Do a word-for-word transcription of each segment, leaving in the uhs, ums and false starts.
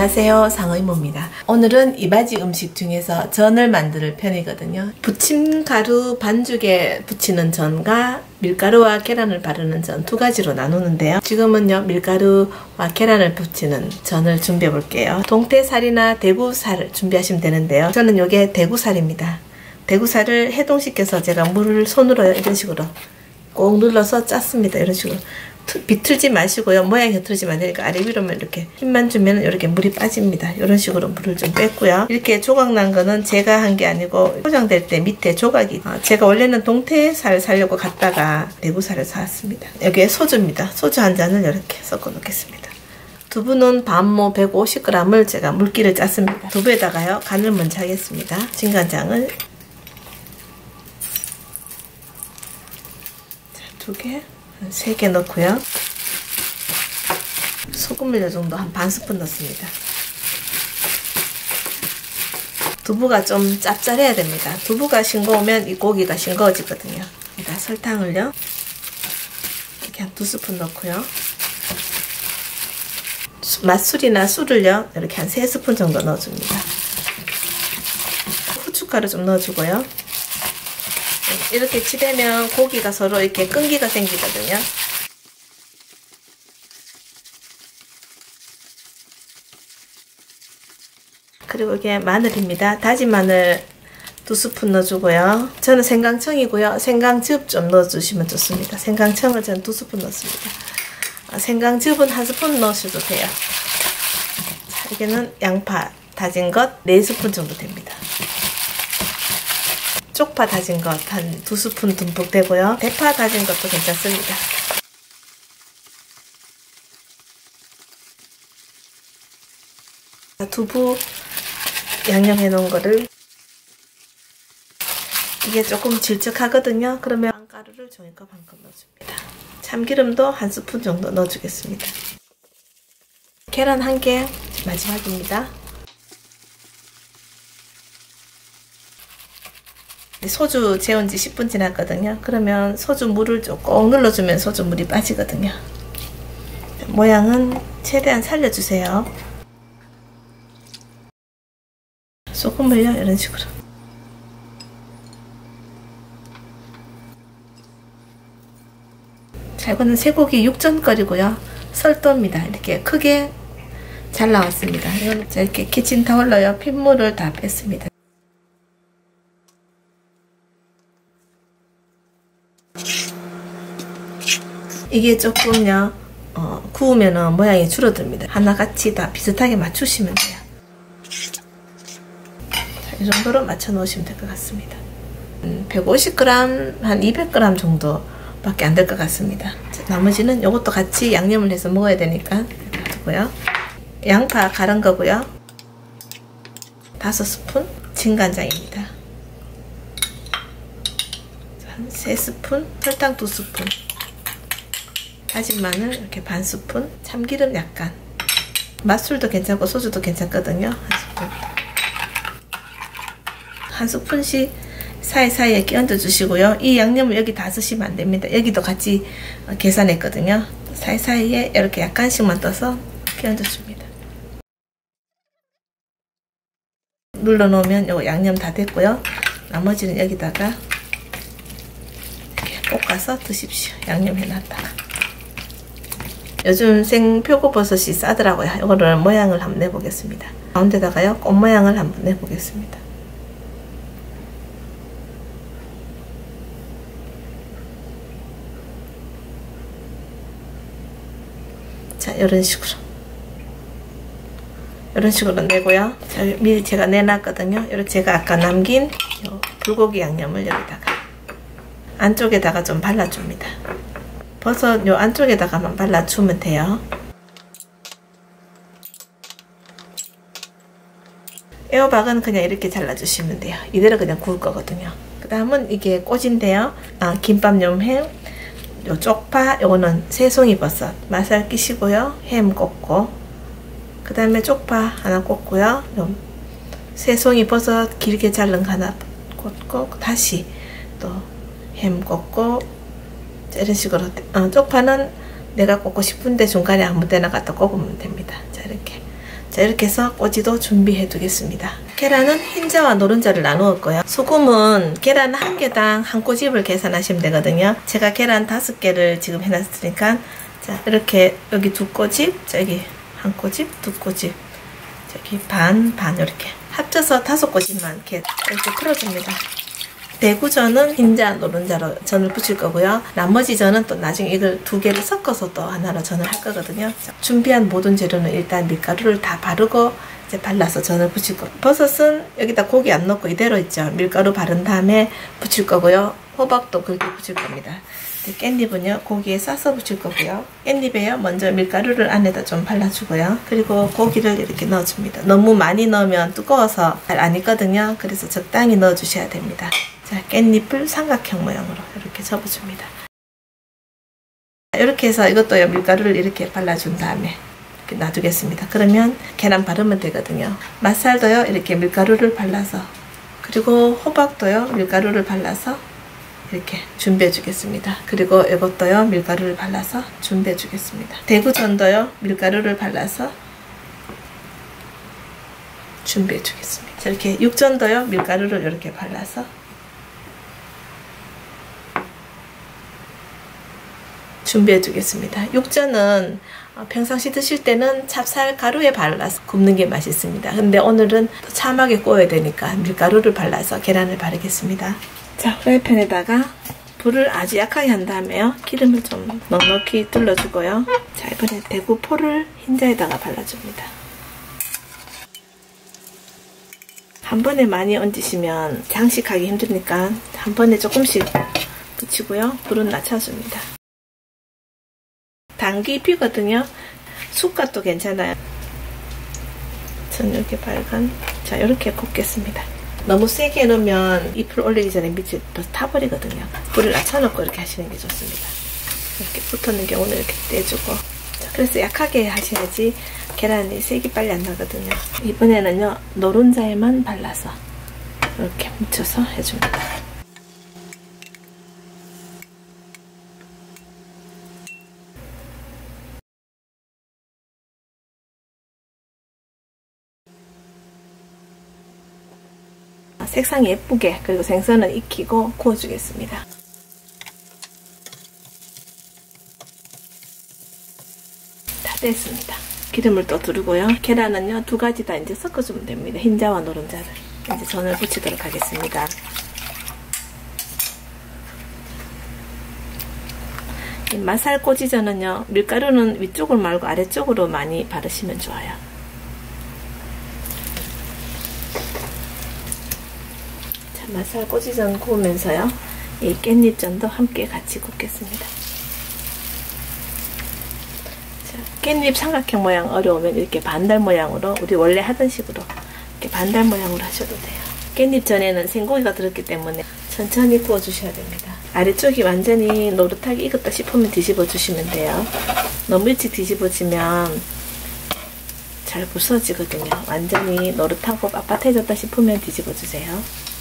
안녕하세요, 상의모입니다. 오늘은 이바지 음식 중에서 전을 만들 편이거든요. 부침가루 반죽에 부치는 전과 밀가루와 계란을 바르는 전 두 가지로 나누는데요. 지금은요 밀가루와 계란을 부치는 전을 준비해 볼게요. 동태살이나 대구살을 준비하시면 되는데요. 저는 이게 대구살입니다. 대구살을 해동시켜서 제가 물을 손으로 이런 식으로 꼭 눌러서 짰습니다. 이런 식으로 비틀지 마시고요. 모양이 흐트러지면 안 되니까 아래 위로만 이렇게 힘만 주면 이렇게 물이 빠집니다. 이런 식으로 물을 좀 뺐고요. 이렇게 조각 난 거는 제가 한 게 아니고 포장될 때 밑에 조각이 어, 제가 원래는 동태살 사려고 갔다가 대구살을 사왔습니다. 여기에 소주입니다. 소주 한 잔을 이렇게 섞어 놓겠습니다. 두부는 반모 백오십 그램을 제가 물기를 짰습니다. 두부에다가요 간을 먼저 하겠습니다. 진간장을 두 개, 세 개 넣고요. 소금을 이 정도 한 반 스푼 넣습니다. 두부가 좀 짭짤해야 됩니다. 두부가 싱거우면 이 고기가 싱거워지거든요. 일단 설탕을요 이렇게 한 두 스푼 넣고요. 맛술이나 술을요 이렇게 한 세 스푼 정도 넣어줍니다. 후춧가루 좀 넣어주고요. 이렇게 치대면 고기가 서로 이렇게 끈기가 생기거든요. 그리고 이게 마늘입니다. 다진 마늘 두 스푼 넣어주고요. 저는 생강청이고요. 생강즙 좀 넣어주시면 좋습니다. 생강청을 저는 두 스푼 넣습니다. 생강즙은 한 스푼 넣으셔도 돼요. 자, 이게는 양파 다진 것 네 스푼 정도 됩니다. 쪽파 다진 것 한 두 스푼 듬뿍 되고요. 대파 다진 것도 괜찮습니다. 두부 양념해 놓은 거를 이게 조금 질척하거든요. 그러면 빵가루를 종이컵 한 컵 넣어줍니다. 참기름도 한 스푼 정도 넣어주겠습니다. 계란 한 개 마지막입니다. 소주 재운 지 십 분 지났거든요. 그러면 소주 물을 좀 꼭 눌러주면 소주 물이 빠지거든요. 모양은 최대한 살려주세요. 소금을요 이런 식으로 자, 이거는 쇠고기 육전거리고요. 설도입니다. 이렇게 크게 잘 나왔습니다. 이건 이렇게 키친타올로요 핏물을 다 뺐습니다. 이게 조금요 어, 구우면은 모양이 줄어듭니다. 하나같이 다 비슷하게 맞추시면 돼요. 자, 이 정도로 맞춰 놓으시면 될 것 같습니다. 음, 백오십 그램 한 이백 그램 정도 밖에 안 될 것 같습니다. 자, 나머지는 이것도 같이 양념을 해서 먹어야 되니까 두고요. 양파 갈은 거고요. 다섯 스푼 진간장입니다. 한 세 스푼 설탕 두 스푼 다진 마늘 이렇게 반 스푼, 참기름 약간, 맛술도 괜찮고 소주도 괜찮거든요. 한 스푼. 한 스푼씩 사이사이에 끼얹어 주시고요. 이 양념을 여기 다 쓰시면 안 됩니다. 여기도 같이 계산했거든요. 사이사이에 이렇게 약간씩만 떠서 끼얹어 줍니다. 눌러 놓으면 요 양념 다 됐고요. 나머지는 여기다가 이렇게 볶아서 드십시오. 양념 해놨다가. 요즘 생표고버섯이 싸더라고요. 이거를 모양을 한번 내보겠습니다. 가운데다가요 꽃 모양을 한번 내보겠습니다. 자, 이런 식으로 이런 식으로 내고요. 자, 미리 제가 내놨거든요. 이렇게 제가 아까 남긴 요 불고기 양념을 여기다가 안쪽에다가 좀 발라줍니다. 버섯 요 안쪽에다가만 발라주면 돼요. 애호박은 그냥 이렇게 잘라주시면 돼요. 이대로 그냥 구울 거거든요. 그 다음은 이게 꼬지인데요. 아, 김밥용 햄, 요 쪽파, 요거는 새송이 버섯 맛살 끼시고요. 햄 꽂고, 그 다음에 쪽파 하나 꽂고요. 요 새송이 버섯 길게 자른 거 하나 꽂고, 다시 또 햄 꽂고, 이런 식으로 어, 쪽파는 내가 꽂고 싶은데 중간에 아무 데나 갖다 꽂으면 됩니다. 자, 이렇게 자, 이렇게 해서 꼬지도 준비해 두겠습니다. 계란은 흰자와 노른자를 나누었고요. 소금은 계란 한 개당 한 꼬집을 계산하시면 되거든요. 제가 계란 다섯 개를 지금 해놨으니까 자, 이렇게 여기 두 꼬집, 저기 한 꼬집, 두 꼬집, 저기 반, 반 이렇게 합쳐서 다섯 꼬집만 이렇게, 이렇게 풀어줍니다. 대구전은 흰자, 노른자로 전을 부칠 거고요. 나머지 전은 또 나중에 이걸 두 개를 섞어서 또 하나로 전을 할 거거든요. 자, 준비한 모든 재료는 일단 밀가루를 다 바르고 이제 발라서 전을 부칠 거고, 버섯은 여기다 고기 안 넣고 이대로 있죠. 밀가루 바른 다음에 부칠 거고요. 호박도 그렇게 부칠 겁니다. 깻잎은요 고기에 싸서 부칠 거고요. 깻잎에요 먼저 밀가루를 안에다 좀 발라주고요. 그리고 고기를 이렇게 넣어줍니다. 너무 많이 넣으면 두꺼워서 잘 안 익거든요. 그래서 적당히 넣어주셔야 됩니다. 자, 깻잎을 삼각형 모양으로 이렇게 접어줍니다. 이렇게 해서 이것도요 밀가루를 이렇게 발라준 다음에 이렇게 놔두겠습니다. 그러면 계란 바르면 되거든요. 맛살도요 이렇게 밀가루를 발라서, 그리고 호박도요 밀가루를 발라서 이렇게 준비해 주겠습니다. 그리고 이것도요 밀가루를 발라서 준비해 주겠습니다. 대구전도요 밀가루를 발라서 준비해 주겠습니다. 이렇게 육전도요 밀가루를 이렇게 발라서 준비해 두겠습니다. 육전은 평상시 드실 때는 찹쌀 가루에 발라서 굽는 게 맛있습니다. 근데 오늘은 참하게 구워야 되니까 밀가루를 발라서 계란을 바르겠습니다. 자, 프라이팬에다가 불을 아주 약하게 한 다음에요. 기름을 좀 넉넉히 둘러주고요. 자, 이번에 대구포를 흰자에다가 발라줍니다. 한 번에 많이 얹으시면 장식하기 힘드니까 한 번에 조금씩 붙이고요. 불은 낮춰줍니다. 당기 잎이거든요. 쑥갓도 괜찮아요. 전 이렇게 빨간, 자, 이렇게 굽겠습니다. 너무 세게 넣으면 잎을 올리기 전에 밑이 벌써 타버리거든요. 불을 낮춰놓고 이렇게 하시는 게 좋습니다. 이렇게 붙었는 경우는 이렇게 떼주고, 자, 그래서 약하게 하셔야지 계란이 색이 빨리 안 나거든요. 이번에는요 노른자에만 발라서 이렇게 묻혀서 해줍니다. 색상이 예쁘게, 그리고 생선은 익히고 구워주겠습니다. 다 됐습니다. 기름을 또 두르고요. 계란은요 두 가지 다 이제 섞어주면 됩니다. 흰자와 노른자를. 이제 전을 부치도록 하겠습니다. 이 맛살 꼬지전은요 밀가루는 위쪽을 말고 아래쪽으로 많이 바르시면 좋아요. 맛살 꼬지전 구우면서요 이 깻잎전도 함께 같이 굽겠습니다. 자, 깻잎 삼각형 모양 어려우면 이렇게 반달 모양으로, 우리 원래 하던 식으로 이렇게 반달 모양으로 하셔도 돼요. 깻잎전에는 생고기가 들었기 때문에 천천히 구워 주셔야 됩니다. 아래쪽이 완전히 노릇하게 익었다 싶으면 뒤집어 주시면 돼요. 너무 일찍 뒤집어지면 잘 부서지거든요. 완전히 노릇하고 빳빳해졌다 싶으면 뒤집어 주세요.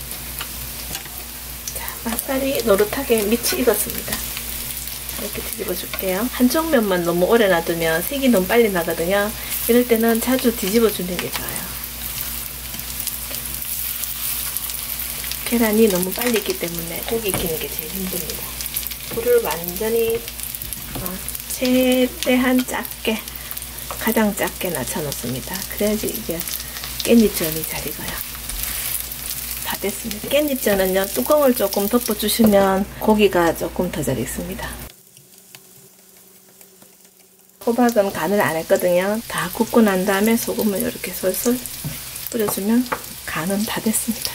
맛살이 노릇하게 밑이 익었습니다. 이렇게 뒤집어 줄게요. 한쪽 면만 너무 오래 놔두면 색이 너무 빨리 나거든요. 이럴 때는 자주 뒤집어 주는 게 좋아요. 계란이 너무 빨리 익기 때문에 고기 익히는 게 제일 힘듭니다. 불을 완전히 어, 최대한 작게, 가장 작게 낮춰 놓습니다. 그래야지 이게 깻잎전이 잘 익어요. 다 됐습니다. 깻잎전은요 뚜껑을 조금 덮어주시면 고기가 조금 더 잘 익습니다. 호박은 간을 안 했거든요. 다 굽고 난 다음에 소금을 이렇게 솔솔 뿌려주면 간은 다 됐습니다.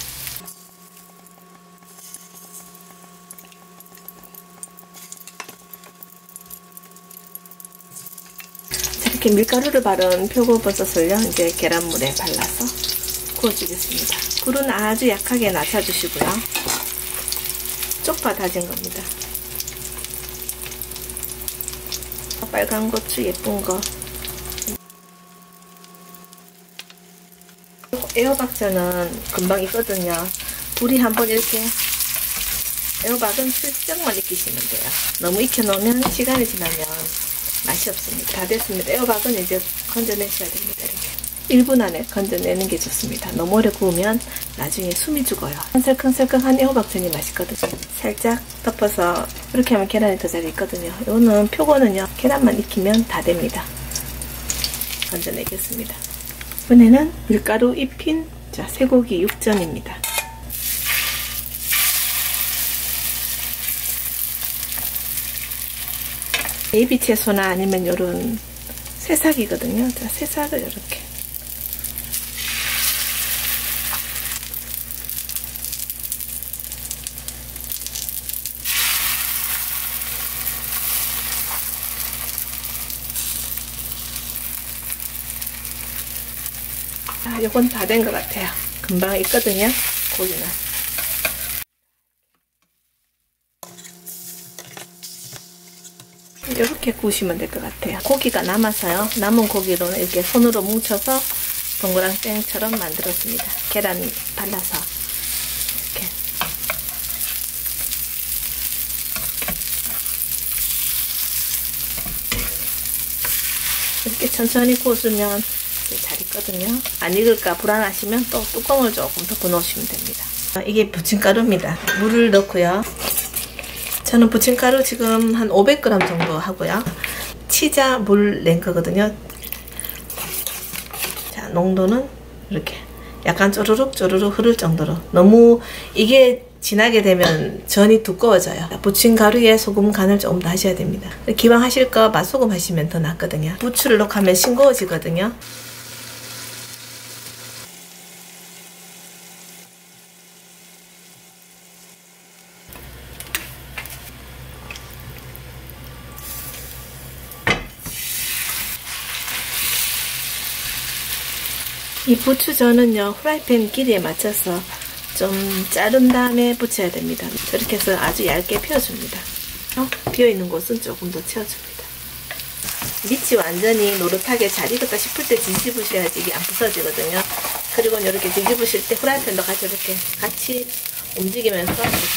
자, 이렇게 밀가루를 바른 표고버섯을요 이제 계란물에 발라서 구워주겠습니다. 불은 아주 약하게 낮춰주시고요. 쪽파 다진 겁니다. 빨간 고추 예쁜 거. 애호박전은 금방 익거든요. 불이 한번 이렇게, 애호박은 슬쩍만 익히시면 돼요. 너무 익혀놓으면 시간이 지나면 맛이 없습니다. 다 됐습니다. 애호박은 이제 건져내셔야 됩니다. 이렇게. 일 분 안에 건져내는 게 좋습니다. 너무 오래 구우면 나중에 숨이 죽어요. 설컹설컹한 애호박전이 맛있거든요. 살짝 덮어서 이렇게 하면 계란이 더 잘 익거든요. 이거는 표고는요, 계란만 익히면 다 됩니다. 건져내겠습니다. 이번에는 밀가루 입힌 자 쇠고기 육전입니다. 베이비 채소나 아니면 요런 새싹이거든요. 자, 새싹을 이렇게 아, 요건 다 된 것 같아요. 금방 익거든요, 고기는. 이렇게 구우시면 될 것 같아요. 고기가 남아서요, 남은 고기로는 이렇게 손으로 뭉쳐서 동그랑땡처럼 만들었습니다. 계란 발라서 이렇게. 이렇게 천천히 구워주면 잘 익거든요. 안 익을까 불안하시면 또 뚜껑을 조금 덮어 놓으시면 됩니다. 이게 부침가루입니다. 물을 넣고요. 저는 부침가루 지금 한 오백 그램 정도 하고요. 치자 물 낸 거거든요. 자, 농도는 이렇게 약간 쪼르륵 쪼르륵 흐를 정도로. 너무 이게 진하게 되면 전이 두꺼워져요. 부침가루에 소금 간을 조금 더 하셔야 됩니다. 기왕 하실 거 맛소금 하시면 더 낫거든요. 부추를 넣고 하면 싱거워지거든요. 이 부추전은요, 후라이팬 길이에 맞춰서 좀 자른 다음에 부쳐야 됩니다. 이렇게 해서 아주 얇게 펴줍니다. 어? 비어있는 곳은 조금 더 채워줍니다. 밑이 완전히 노릇하게 잘 익었다 싶을 때 뒤집으셔야지 이게 안 부서지거든요. 그리고 이렇게 뒤집으실 때 후라이팬도 같이 이렇게 같이 움직이면서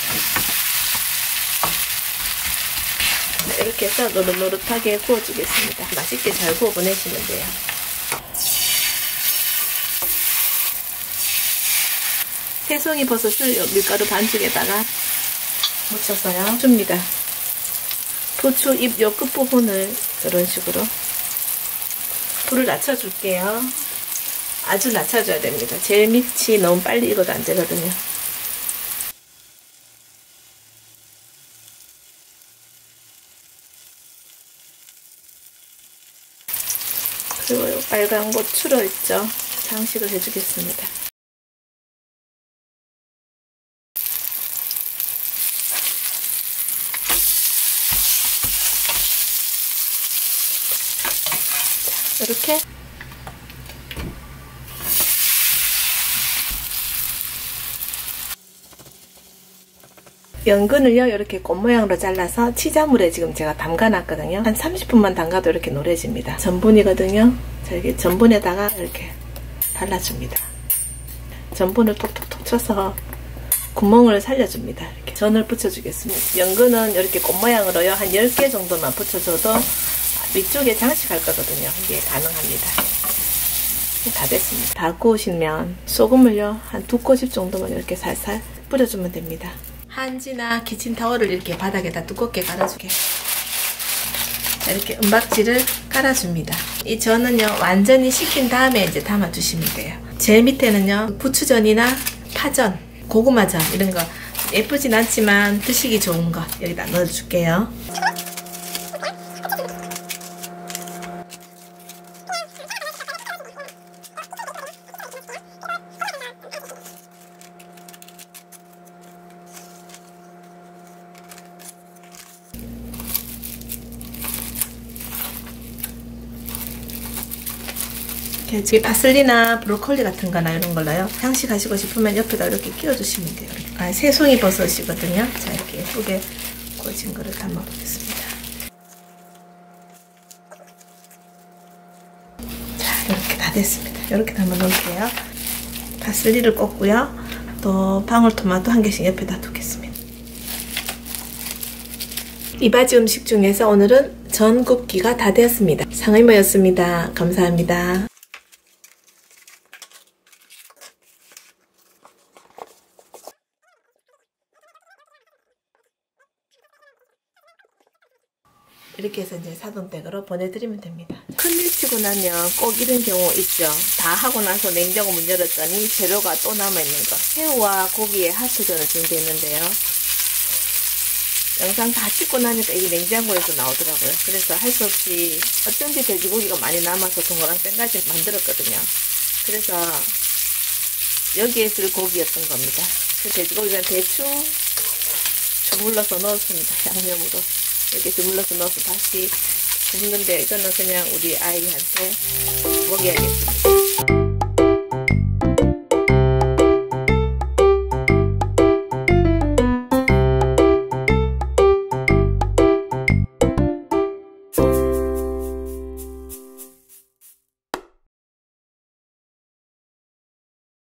이렇게 해서 노릇노릇하게 구워주겠습니다. 맛있게 잘 구워 보내시면 돼요. 새송이 버섯을 밀가루 반죽에다가 묻혀서요 줍니다. 부추 잎 요 끝부분을 이런 식으로 불을 낮춰줄게요. 아주 낮춰줘야 됩니다. 제일 밑이 너무 빨리 익어도 안 되거든요. 그리고 요 빨간 고추로 있죠. 장식을 해주겠습니다. 이렇게 연근을요 이렇게 꽃 모양으로 잘라서 치자물에 지금 제가 담가 놨거든요. 한 삼십 분만 담가도 이렇게 노래집니다. 전분이거든요. 자, 여기 전분에다가 이렇게 발라줍니다. 전분을 톡톡톡 쳐서 구멍을 살려줍니다. 이렇게 전을 붙여주겠습니다. 연근은 이렇게 꽃 모양으로요 한 열 개 정도만 붙여줘도 위쪽에 장식할 거거든요. 이게 가능합니다. 다 됐습니다. 다 구우시면 소금을요 한 두 꼬집 정도만 이렇게 살살 뿌려주면 됩니다. 한지나 키친타월을 이렇게 바닥에다 두껍게 깔아주게 이렇게 은박지를 깔아줍니다. 이 전은요 완전히 식힌 다음에 이제 담아주시면 돼요. 제일 밑에는요 부추전이나 파전, 고구마전 이런 거 예쁘진 않지만 드시기 좋은 거 여기다 넣어줄게요. 이렇게 파슬리나 브로콜리 같은 거나 이런 걸로요. 장식하시고 싶으면 옆에다 이렇게 끼워주시면 돼요. 아, 새송이 버섯이거든요. 자, 이렇게 예쁘게 구워진 거를 담아보겠습니다. 자, 이렇게 다 됐습니다. 이렇게 담아 놓을게요. 파슬리를 꽂고요. 또 방울토마토 한 개씩 옆에다 두겠습니다. 이바지 음식 중에서 오늘은 전 굽기가 다 되었습니다. 상의모였습니다. 감사합니다. 이렇게 해서 이제 사돈댁으로 보내드리면 됩니다. 큰일 치고 나면 꼭 이런 경우 있죠. 다 하고 나서 냉장고 문 열었더니 재료가 또 남아있는 거. 새우와 고기에 하수전을 준비했는데요. 영상 다 찍고 나니까 이게 냉장고에서 나오더라고요. 그래서 할 수 없이 어쩐지 돼지고기가 많이 남아서 동그랑땡까지 만들었거든요. 그래서 여기에 쓸 고기였던 겁니다. 그 돼지고기는 대충 주물러서 넣었습니다. 양념으로 이렇게 주물러서 넣어서 다시 굽는데 이거는 그냥 우리 아이한테 먹여야겠습니다.